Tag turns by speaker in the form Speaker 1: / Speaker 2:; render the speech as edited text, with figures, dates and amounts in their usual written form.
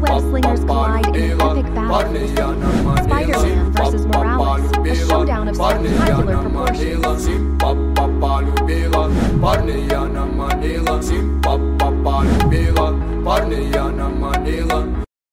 Speaker 1: web slingers collide in an epic battle. Spider-Man versus Morales, a showdown of spectacular proportions.
Speaker 2: Parne я на Манила, сим папа полюбила, парня я